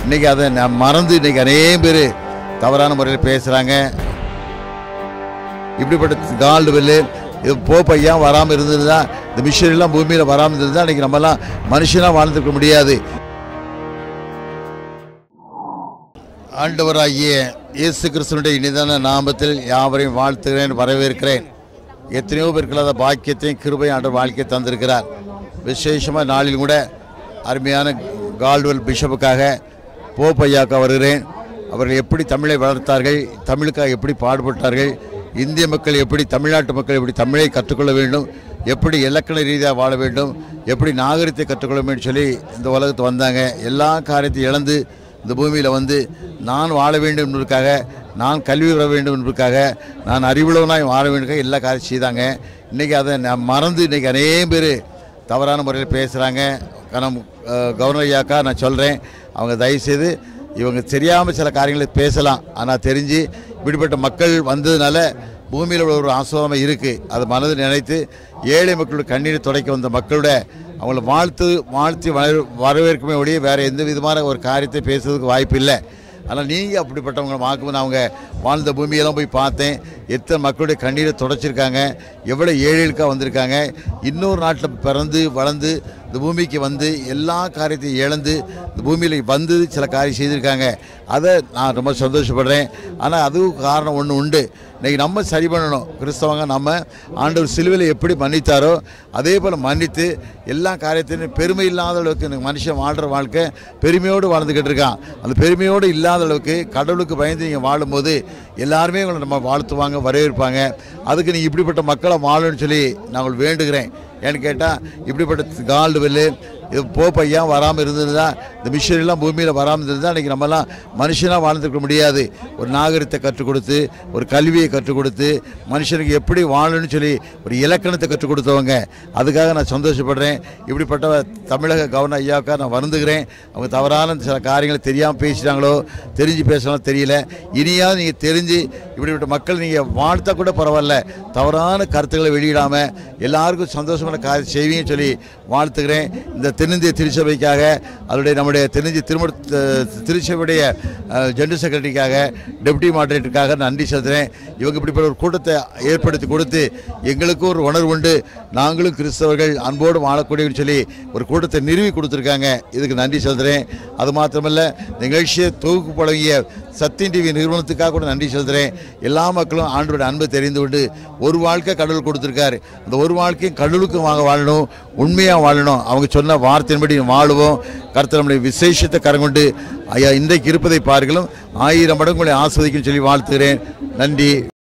இன்னைக்கு அதை மறந்து இன்னைக்கு அநேக பேர் தவறான முறையில் பேசுகிறாங்க. இப்படிப்பட்ட கால்டுவெல் இது போப்பையா வராமல் இருந்ததுன்னா, இந்த மிஷனரிலாம் பூமியில் வராமல் இருந்ததுதான் இன்னைக்கு நம்மலாம் மனுஷனாக வாழ்ந்துக்க முடியாது. ஆண்டவராகிய இயேசு கிறிஸ்துவினுடைய இனிதான நாமத்தில் யாவரையும் வாழ்த்துகிறேன், வரவேற்கிறேன். எத்தனையோ பேருக்குள்ள பாக்கியத்தையும் கிருபையும் ஆண்டவர் வாழ்க்கையை தந்திருக்கிறார். விசேஷமாக நாளில் கூட அருமையான கால்டுவெல் பிஷப்புக்காக போப்பையாக்க வருகிறேன். அவர்கள் எப்படி தமிழை வளர்த்தார்கள், தமிழுக்காக எப்படி பாடுபட்டார்கள், இந்திய மக்கள் எப்படி, தமிழ்நாட்டு மக்கள் எப்படி தமிழை கற்றுக்கொள்ள வேண்டும், எப்படி இலக்கண ரீதியாக வாழ வேண்டும், எப்படி நாகரிகத்தை கற்றுக்கொள்ள வேண்டும் சொல்லி இந்த உலகத்து வந்தாங்க. எல்லா காரியத்தையும் இழந்து இந்த பூமியில் வந்து நான் வாழ வேண்டும் என்பதற்காக, நான் கல்வி பெற வேண்டும் என்பதற்காக, நான் அறிவுள்ளவனாக வாழ வேண்டும் எல்லா காரியம் செய்தாங்க. இன்றைக்கி அதை மறந்து இன்றைக்கி அநேக பேர் தவறான முறையில் பேசுகிறாங்க. கவர்னர் ஐயாக்கா நான் சொல்கிறேன், அவங்க தயவுசெய்து இவங்க தெரியாமல் சில காரியங்களை பேசலாம், ஆனால் தெரிஞ்சு இப்படிப்பட்ட மக்கள் வந்ததுனால பூமியில் ஒரு ஆசுவாதமாக இருக்குது. அதை மனதில் நினைத்து ஏழை மக்களோட கண்ணீரை துடைக்க வந்த மக்களோட அவங்கள வாழ்த்தி வரவேற்குமே ஒழிய வேறு எந்த விதமான ஒரு காரியத்தை பேசுறதுக்கு வாய்ப்பு இல்லை. ஆனால் நீங்கள் அப்படிப்பட்டவங்களை பார்க்கும்போது அவங்க வாழ்ந்த பூமியெல்லாம் போய் பார்த்தேன். எத்தனை மக்களுடைய கண்ணீரை துடைச்சிருக்காங்க, எவ்வளோ ஏழைகளுக்காக வந்திருக்காங்க. இன்னொரு நாட்டில் பிறந்து வளர்ந்து இந்த பூமிக்கு வந்து எல்லா காரியத்தையும் இழந்து இந்த பூமியில் வந்து சில காரியம் செய்திருக்காங்க. அதை நான் ரொம்ப சந்தோஷப்படுறேன். ஆனால் அதுவும் காரணம் ஒன்று உண்டு. இன்றைக்கி நம்ம சரி பண்ணணும். கிறிஸ்தவங்க நம்ம ஆண்டவர் சிலுவையில் எப்படி மன்னித்தாரோ அதே போல் மன்னித்து எல்லா காரியத்திலும் பெருமை இல்லாத அளவுக்கு இந்த மனுஷன் வாழ்கிற வாழ்க்கை பெருமையோடு வாழ்ந்துக்கிட்டு இருக்கான். அந்த பெருமையோடு இல்லாத அளவுக்கு கடவுளுக்கு பயந்து நீங்கள் வாழும்போது எல்லாருமே உங்களை நம்ம வாழ்த்துவாங்க, வரவேற்பாங்க. அதுக்கு நீங்கள் இப்படிப்பட்ட மக்களை வாழணும்னு சொல்லி நான் வேண்டுகிறேன். ஏன்னு கேட்டால் இப்படிப்பட்ட கால்டுவெல் இது போப்பையா வராமல் இருந்ததுன்னா, இந்த மிஷனரிலாம் பூமியில் வராமல் இருந்ததுதான் இன்றைக்கி நம்மலாம் மனுஷனாக வாழ்ந்துக்க முடியாது. ஒரு நாகரிகத்தை கற்றுக் கொடுத்து, ஒரு கல்வியை கற்றுக் கொடுத்து, மனுஷனுக்கு எப்படி வாழணும்னு சொல்லி ஒரு இலக்கணத்தை கற்றுக் கொடுத்தவங்க. அதுக்காக நான் சந்தோஷப்படுறேன். இப்படிப்பட்ட தமிழக கவர்னர் ஐயாவுக்காக நான் வருந்துகிறேன். அவங்க தவறான சில காரியங்களை தெரியாமல் பேசிட்டாங்களோ, தெரிஞ்சு பேசலாம் தெரியல. இனியாவது நீங்கள் தெரிஞ்சு இப்படிப்பட்ட மக்கள் நீங்கள் வாழ்த்தா கூட பரவாயில்ல, தவறான கருத்துக்களை வெளியிடாமல் எல்லாருக்கும் சந்தோஷமான காரியம் செய்வீங்கன்னு சொல்லி வாழ்த்துக்கிறேன். இந்த தென்னிந்திய திருச்சபைக்காக, அதனுடைய நம்முடைய தென்னிந்திய திருச்சபையுடைய ஜெனரல் செக்ரட்டரிக்காக, டெப்டி மாடரேட்டருக்காக நன்றி செலுத்துகிறேன். இவங்க இப்படிப்பட்ட ஒரு கூட்டத்தை ஏற்படுத்தி கொடுத்து எங்களுக்கும் ஒரு உணர்வு உண்டு, நாங்களும் கிறிஸ்தவர்கள் அன்போடு வாழக்கூடியன்னு சொல்லி ஒரு கூட்டத்தை நிறுவி கொடுத்துருக்காங்க. இதுக்கு நன்றி செலுத்துகிறேன். அது மாத்திரமல்ல, நிகழ்ச்சியை தொகுப்பு பழகிய சத்தியம் டிவி நிறுவனத்துக்காக கூட நன்றி செலுத்துகிறேன். எல்லா மக்களும் ஆண்டவருடைய அன்பை தெரிந்து கொண்டு ஒரு வாழ்க்கை கடவுள் கொடுத்துருக்காரு. அந்த ஒரு வாழ்க்கையும் கடவுளுக்கு வாழணும், உண்மையாக வாழணும். அவங்க சொன்ன வார்த்தையின்படி வாழுவோம். கர்த்தர் நம்முடைய விசேஷத்தை கரங்கொண்டு ஐயா இன்றைக்கு இருப்பதை பாருங்களும் 1000 மடங்குகளை ஆஸ்வதிக்கும் சொல்லி வாழ்த்துகிறேன். நன்றி.